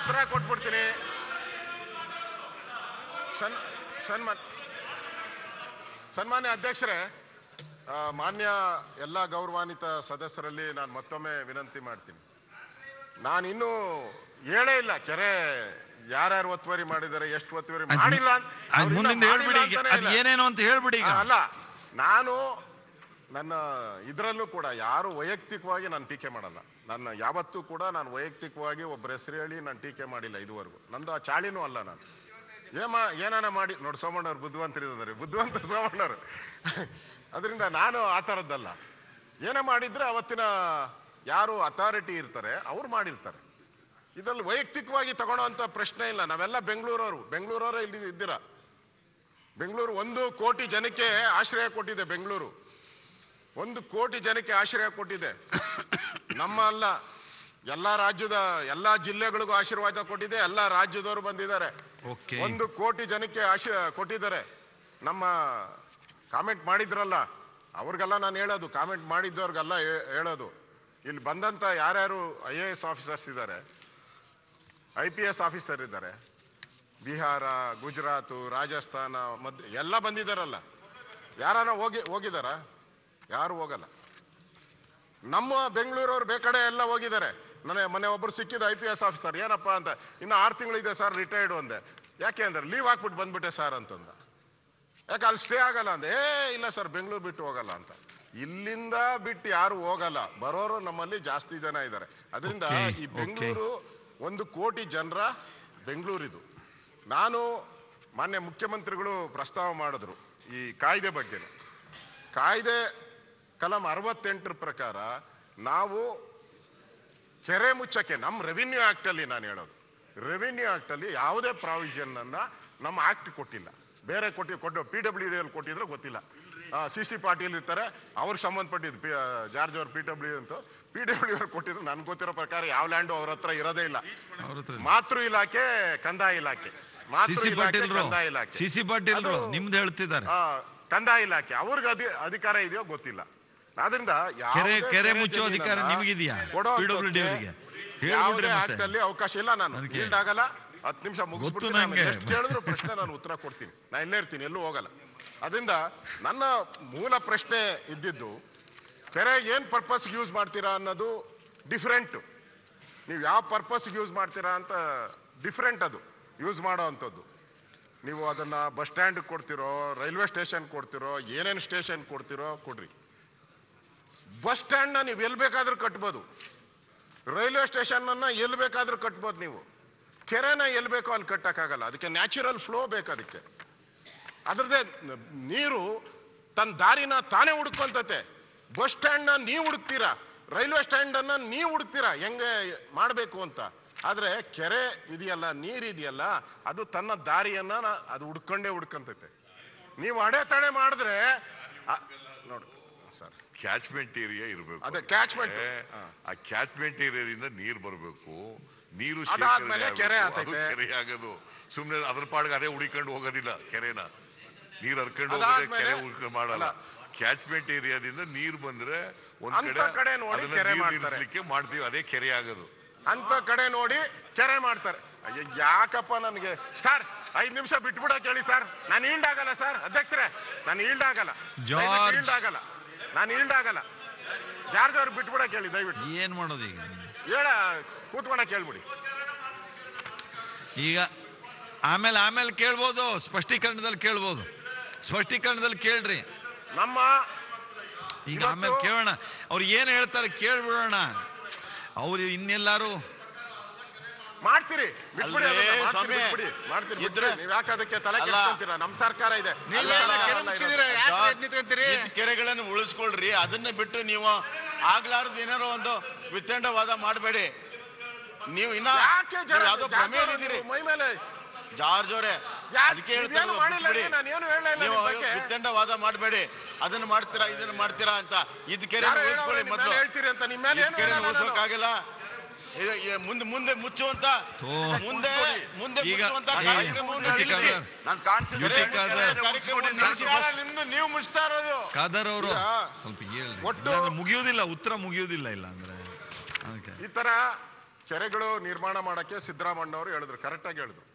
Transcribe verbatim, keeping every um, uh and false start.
ಉತ್ತರ ಕೊಟ್ಬಿಡ್ತೀನಿ. ಸನ್ ಸನ್ಮಾನ್ ಸನ್ಮಾನ್ಯ ಅಧ್ಯಕ್ಷರೇ, ಮಾನ್ಯ ಎಲ್ಲ ಗೌರವಾನ್ವಿತ ಸದಸ್ಯರಲ್ಲಿ ನಾನು ಮತ್ತೊಮ್ಮೆ ವಿನಂತಿ ಮಾಡ್ತೀನಿ. ನಾನಿನ್ನೂ ಹೇಳೇ ಇಲ್ಲ ಕೆರೆ ಯಾರ್ಯಾರು ಒತ್ತುವರಿ ಮಾಡಿದ್ದಾರೆ, ಎಷ್ಟು ಒತ್ತುವರಿ ಮಾಡಿಲ್ಲ ಏನೇನು ಅಂತ ಹೇಳ್ಬಿಡಿ. ಅಲ್ಲ, ನಾನು ನನ್ನ ಇದರಲ್ಲೂ ಕೂಡ ಯಾರು ವೈಯಕ್ತಿಕವಾಗಿ ನಾನು ಟೀಕೆ ಮಾಡಲ್ಲ. ನನ್ನ ಯಾವತ್ತೂ ಕೂಡ ನಾನು ವೈಯಕ್ತಿಕವಾಗಿ ಒಬ್ಬರ ಹೆಸರು ಹೇಳಿ ನಾನು ಟೀಕೆ ಮಾಡಿಲ್ಲ ಇದುವರೆಗೂ. ನಂದು ಆ ಚಾಳಿನೂ ಅಲ್ಲ. ನಾನು ಏಮ ಏನಾನ ಮಾಡಿ ನೋಡಿ, ಸೋಮಣ್ಣವ್ರು ಬುದ್ಧಿವಂತರಿದ್ದಾರೆ, ಬುದ್ಧಿವಂತ ಸೋಮಣ್ಣವ್ರು. ಅದರಿಂದ ನಾನು ಆ ಥರದ್ದಲ್ಲ. ಏನೇ ಮಾಡಿದ್ರೆ ಅವತ್ತಿನ ಯಾರು ಅಥಾರಿಟಿ ಇರ್ತಾರೆ ಅವ್ರು ಮಾಡಿರ್ತಾರೆ. ಇದರಲ್ಲಿ ವೈಯಕ್ತಿಕವಾಗಿ ತಗೊಳ್ಳೋವಂಥ ಪ್ರಶ್ನೆ ಇಲ್ಲ. ನಾವೆಲ್ಲ ಬೆಂಗಳೂರವರು, ಬೆಂಗಳೂರವರೇ ಇಲ್ಲಿ ಇದ್ದೀರಾ. ಬೆಂಗಳೂರು ಒಂದು ಕೋಟಿ ಜನಕ್ಕೆ ಆಶ್ರಯ ಕೊಟ್ಟಿದೆ. ಬೆಂಗಳೂರು ಒಂದು ಕೋಟಿ ಜನಕ್ಕೆ ಆಶ್ರಯ ಕೊಟ್ಟಿದೆ. ನಮ್ಮ ಅಲ್ಲ, ಎಲ್ಲ ರಾಜ್ಯದ ಎಲ್ಲ ಜಿಲ್ಲೆಗಳಿಗೂ ಆಶೀರ್ವಾದ ಕೊಟ್ಟಿದೆ. ಎಲ್ಲ ರಾಜ್ಯದವರು ಬಂದಿದ್ದಾರೆ. ಒಂದು ಕೋಟಿ ಜನಕ್ಕೆ ಆಶೀರ್ ಕೊಟ್ಟಿದ್ದಾರೆ. ನಮ್ಮ ಕಾಮೆಂಟ್ ಮಾಡಿದ್ರಲ್ಲ ಅವ್ರಿಗೆಲ್ಲ ನಾನು ಹೇಳೋದು, ಕಾಮೆಂಟ್ ಮಾಡಿದ್ದವ್ರಿಗೆಲ್ಲ ಹೇಳೋದು, ಇಲ್ಲಿ ಬಂದಂಥ ಯಾರ್ಯಾರು ಐ ಎ ಎಸ್ ಆಫೀಸರ್ಸ್ ಇದ್ದಾರೆ, ಐ ಪಿ ಎಸ್ ಆಫೀಸರ್ ಇದ್ದಾರೆ, ಬಿಹಾರ, ಗುಜರಾತು, ರಾಜಸ್ಥಾನ, ಮಧ್ಯ ಎಲ್ಲ ಬಂದಿದ್ದಾರಲ್ಲ. ಯಾರಾನ ಹೋಗಿ ಹೋಗಿದಾರ? ಯಾರು ಹೋಗಲ್ಲ. ನಮ್ಮ ಬೆಂಗಳೂರವ್ರು ಬೇಕಡೆ ಎಲ್ಲ ಹೋಗಿದ್ದಾರೆ. ನನಗೆ ಮನೆ ಒಬ್ಬರು ಸಿಕ್ಕಿದ ಐ ಪಿ ಎಸ್ ಆಫೀಸರ್, ಏನಪ್ಪ ಅಂತ, ಇನ್ನು ಆರು ತಿಂಗಳಿದೆ ಸರ್ ರಿಟೈರ್ಡ್ ಅಂದೆ. ಯಾಕೆ ಅಂದ್ರೆ ಲೀವ್ ಹಾಕ್ಬಿಟ್ಟು ಬಂದ್ಬಿಟ್ಟೆ ಸರ್ ಅಂತಂದ. ಯಾಕೆ ಅಲ್ಲಿ ಸ್ಟೇ ಆಗಲ್ಲ ಅಂದೆ. ಏ ಇಲ್ಲ ಸರ್ ಬೆಂಗಳೂರು ಬಿಟ್ಟು ಹೋಗಲ್ಲ ಅಂತ. ಇಲ್ಲಿಂದ ಬಿಟ್ಟು ಯಾರು ಹೋಗಲ್ಲ, ಬರೋರು ನಮ್ಮಲ್ಲಿ ಜಾಸ್ತಿ ಜನ ಇದ್ದಾರೆ. ಅದರಿಂದ ಈ ಬೆಂಗಳೂರು ಒಂದು ಕೋಟಿ ಜನರ ಬೆಂಗಳೂರಿದು. ನಾನು ಮಾನ್ಯ ಮುಖ್ಯಮಂತ್ರಿಗಳು ಪ್ರಸ್ತಾವ ಮಾಡಿದ್ರು ಈ ಕಾಯ್ದೆ ಬಗ್ಗೆ. ಕಾಯ್ದೆ ಕಲಂ ಅರವತ್ತೆಂಟರ ಪ್ರಕಾರ ನಾವು ಕೆರೆ ಮುಚ್ಚಕ್ಕೆ ನಮ್ಮ ರೆವಿನ್ಯೂ ಆಕ್ಟ್ ಅಲ್ಲಿ, ನಾನು ಹೇಳೋದು ರೆವಿನ್ಯೂ ಆಕ್ಟ್ ಅಲ್ಲಿ ಯಾವುದೇ ಪ್ರಾವಿಷನ್ ಅನ್ನ ನಮ್ಮ ಆಕ್ಟ್ ಕೊಟ್ಟಿಲ್ಲ. ಬೇರೆ ಕೊಟ್ಟಿ ಕೊಟ್ಟು ಪಿ ಡಬ್ಲ್ಯೂ ಡಿ ಅಲ್ಲಿ ಕೊಟ್ಟಿದ್ರೆ ಗೊತ್ತಿಲ್ಲ. ಸಿ ಸಿ ಪಾಟೀಲ್ ಇರ್ತಾರೆ, ಅವ್ರಿಗೆ ಸಂಬಂಧಪಟ್ಟಿದ್ದು ಪಿ ಜಾರ್ಜ್ ಅವ್ರ ಪಿ ಡಬ್ಲ್ಯೂ ಅಂತ ಪಿ ಡಬ್ಲ್ಯೂ ಅವ್ರು ಕೊಟ್ಟಿದ್ರು. ನನ್ಗೆ ಗೊತ್ತಿರೋ ಪ್ರಕಾರ ಯಾವ ಲ್ಯಾಂಡು ಅವ್ರ ಹತ್ರ ಇರೋದೇ ಇಲ್ಲ. ಮಾತೃ ಇಲಾಖೆ, ಕಂದಾಯ ಇಲಾಖೆ, ಮಾತೃ ಇಲಾಖೆ, ಕಂದಾಯ ಇಲಾಖೆ, ಸಿ ಸಿ ಪಾಟೀಲ್ ನಿಮ್ದು ಹೇಳ್ತಿದ್ದಾರೆ, ಕಂದಾಯ ಇಲಾಖೆ ಅವ್ರಿಗೆ ಅಧಿ ಅಧಿಕಾರ ಇದೆಯೋ ಗೊತ್ತಿಲ್ಲ. ಆದ್ರಿಂದ ಕೆರೆ ಮುಚ್ಚೋ ಅಧಿಕಾರ ನಿಮಗಿದೆಯಾ? ಯಾವುದೇ ಆಕ್ಟ್ ಅಲ್ಲಿ ಅವಕಾಶ ಇಲ್ಲ. ನಾನು ಫೀಲ್ಡ್ ಆಗಲ್ಲ. ಹತ್ತು ನಿಮಿಷ ಮುಗಿಸ್ಬಿಡ್ತೀನಿ. ಎಷ್ಟು ಕೇಳಿದ್ರು ಪ್ರಶ್ನೆ ನಾನು ಉತ್ತರ ಕೊಡ್ತೀನಿ. ನಾ ಇಲ್ಲೇ ಇರ್ತೀನಿ, ಎಲ್ಲೂ ಹೋಗಲ್ಲ. ಅದರಿಂದ ನನ್ನ ಮೂಲ ಪ್ರಶ್ನೆ ಇದ್ದಿದ್ದು, ಕೆರೆ ಏನ್ ಪರ್ಪಸ್ಗೆ ಯೂಸ್ ಮಾಡ್ತೀರಾ ಅನ್ನೋದು ಡಿಫ್ರೆಂಟು. ನೀವು ಯಾವ ಪರ್ಪಸ್ಗೆ ಯೂಸ್ ಮಾಡ್ತೀರಾ ಅಂತ ಡಿಫ್ರೆಂಟ್. ಅದು ಯೂಸ್ ಮಾಡೋ ಅಂಥದ್ದು. ನೀವು ಅದನ್ನ ಬಸ್ ಸ್ಟ್ಯಾಂಡ್ ಕೊಡ್ತಿರೋ, ರೈಲ್ವೆ ಸ್ಟೇಷನ್ ಕೊಡ್ತಿರೋ, ಏನೇನು ಸ್ಟೇಷನ್ ಕೊಡ್ತಿರೋ ಕೊಡ್ರಿ. ಬಸ್ ಸ್ಟ್ಯಾಂಡ್ನ ನೀವು ಎಲ್ಲಿ ಬೇಕಾದ್ರೂ ಕಟ್ಬೋದು, ರೈಲ್ವೆ ಸ್ಟೇಷನ್ನ ಎಲ್ಲಿ ಬೇಕಾದ್ರೂ ಕಟ್ಬೋದು. ನೀವು ಕೆರೆನ ಎಲ್ಲಿ ಬೇಕೋ ಅಲ್ಲಿ ಕಟ್ಟಕ್ಕಾಗಲ್ಲ. ಅದಕ್ಕೆ ನ್ಯಾಚುರಲ್ ಫ್ಲೋ ಬೇಕು. ಅದಕ್ಕೆ ಅದ್ರದ್ದೇ ನೀರು ತನ್ನ ದಾರಿನ ತಾನೇ ಹುಡುಕೊಂತತೆ. ಬಸ್ ಸ್ಟ್ಯಾಂಡ್ನ ನೀವು ಹುಡುಕ್ತೀರಾ, ರೈಲ್ವೆ ಸ್ಟ್ಯಾಂಡನ್ನು ನೀವು ಹುಡುಕ್ತೀರಾ ಹೆಂಗೆ ಮಾಡಬೇಕು ಅಂತ. ಆದರೆ ಕೆರೆ ಇದೆಯಲ್ಲ, ನೀರಿದೆಯಲ್ಲ, ಅದು ತನ್ನ ದಾರಿಯನ್ನ ಅದು ಹುಡ್ಕೊಂಡೇ ಹುಡ್ಕೊಂತೈತೆ. ನೀವು ಅಡೆತಡೆ ಮಾಡಿದ್ರೆ ನೋಡಿ ಸರ್, ಕ್ಯಾಚ್ಮೆಂಟ್ ಏರಿಯಾ ಇರಬೇಕು. ಅದೇ ಕ್ಯಾಚ್ಮೆಂಟ್, ಆ ಕ್ಯಾಚ್ಮೆಂಟ್ ಏರಿಯಾದಿಂದ ನೀರು ಬರಬೇಕು. ನೀರು ಕೆರೆ ಕೆರೆ ಆಗೋದು ಸುಮ್ಮನೆ ಅದ್ರ ಪಾಡ್ಗೆ ಅದೇ ಹುಡಿಕೊಂಡು ಹೋಗೋದಿಲ್ಲ. ಕೆರೆನ ನೀರು ಹರ್ಕೊಂಡು ಹೋಗೋದೇ ಕೆರೆ ಹುಡ್ಕೊಂಡು ಮಾಡಲ್ಲ. ಕ್ಯಾಚ್ಮೆಂಟ್ ಏರಿಯಾದಿಂದ ನೀರು ಬಂದ್ರೆ ಒಂದ್ ಕಡೆ ನಿಲ್ಲಿಸ್ಲಿಕ್ಕೆ ಮಾಡ್ತೀವಿ, ಅದೇ ಕೆರೆ ಆಗೋದು. ಅಂತ ಕಡೆ ನೋಡಿ ಕೆರೆ ಮಾಡ್ತಾರೆ. ಅಯ್ಯ ಯಾಕಪ್ಪ ನನಗೆ ಸರ್ ಐದ್ ನಿಮಿಷ ಬಿಟ್ಬಿಡಕ್ ಹೇಳಿ ಸರ್. ನಾನು ಈಲ್ಡ್ ಆಗಲ್ಲ ಸರ್ ಅಧ್ಯಕ್ಷರೇ, ನಾನು ಈಲ್ಡ್ ಆಗಲ್ಲ, ಈಲ್ಡ್ ಆಗಲ್ಲ, ನಾನು ಈಲ್ಡ್ ಆಗಲ್ಲ. ಜಾರ್ಜ್ ಅವ್ರು ಬಿಟ್ಬಿಡಕ್ ಹೇಳಿ ದಯವಿಟ್ಟು. ಏನ್ ಮಾಡೋದು ಈಗ? ಹೇಳ ಕೂತ್ಕೊಳಕ್ ಹೇಳ್ಬಿಡಿ. ಈಗ ಆಮೇಲೆ ಆಮೇಲೆ ಕೇಳ್ಬೋದು, ಸ್ಪಷ್ಟೀಕರಣದಲ್ಲಿ ಕೇಳ್ಬೋದು. ಸ್ಪಷ್ಟೀಕರಣದಲ್ಲಿ ಕೇಳ್ರಿ. ನಮ್ಮ ಈಗ ಆಮೇಲೆ ಕೇಳೋಣ ಅವ್ರು ಏನ್ ಹೇಳ್ತಾರೆ, ಕೇಳ್ಬಿಡೋಣ. ಅವ್ರು ಇನ್ನೆಲ್ಲಾರು ಮಾಡ್ತೀರಿ ಮಾಡ್ತೀರಿ ಇದ್ರೆ ನೀವ್ ಯಾಕೆ ಅದಕ್ಕೆ ತಲೆ ಕೆಡಿಸ್ಕೊಂತೀರಾ? ನಮ್ ಸರ್ಕಾರ ಇದೆ. ಕೆರೆಗಳನ್ನು ಉಳಿಸ್ಕೊಳ್ರಿ. ಅದನ್ನ ಬಿಟ್ಟು ನೀವು ಆಗ್ಲಾರ್ದು ಏನಾರೋ ಒಂದು ವಿತ್ತಂಡವಾದ ಮಾಡಬೇಡಿ. ನೀವು ಇನ್ನ ಯಾವ್ದೋ ಪ್ರಮೇಯದಿದ್ದೀರಿ ಮೈ ಮೇಲೆ. ಜಾರ್ಜ್ ಅವರೇ ಅದಕ್ಕೆ ವಿತ್ತಂಡವಾದ ಮಾಡಬೇಡಿ. ಅದನ್ನ ಮಾಡ್ತೀರಾ ಇದನ್ನ ಮಾಡ್ತೀರಾ ಅಂತ. ಇದ್ ಕೆರೆ ಉಳಿಸ್ಕೊಳ್ಳಿ ಮೊದಲು. ಹೇಳ್ತೀರಿ ಅಂತ ನಿಮ್ಮ ಮೇಲೆ ಕೆರೆ ಉಳಿಸೋಕ್ಕಾಗಲ್ಲ. ಮುಂದೆ ಮುಂದೆ ಮುಚ್ಚುವಂತ ಮುಂದೆ ಮುಂದೆ ಮುಚ್ಚುವಂತ ಕಾರ್ಯಕ್ರಮವನ್ನು ನಿಮ್ದು ನೀವು ಮುಚ್ತಾ ಇರೋದು. ಖಾದರ್ ಅವರು ಸ್ವಲ್ಪ ಮುಗಿಯುವುದಿಲ್ಲ, ಉತ್ತರ ಮುಗಿಯುವುದಿಲ್ಲ. ಇಲ್ಲ ಅಂದ್ರೆ ಈ ತರ ಕೆರೆಗಳು ನಿರ್ಮಾಣ ಮಾಡಕ್ಕೆ ಸಿದ್ದರಾಮಣ್ಣ ಅವರು ಹೇಳಿದ್ರು, ಕರೆಕ್ಟಾಗಿ ಹೇಳಿದ್ರು.